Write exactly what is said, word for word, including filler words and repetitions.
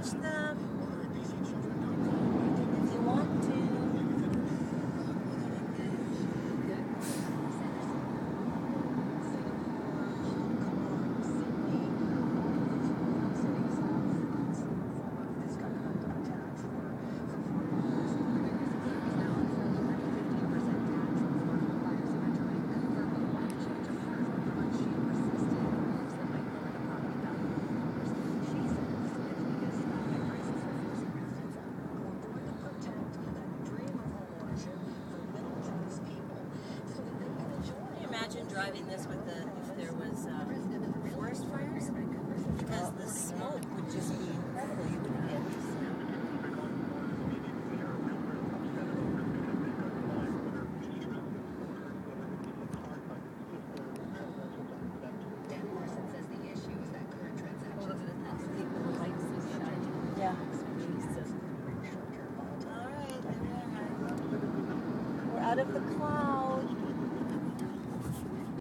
watch them if you want to. Imagine driving this with the, if there was uh, forest fires, because the smoke would just be incredible. You wouldn't get yeah. All right, we're out of the cloud.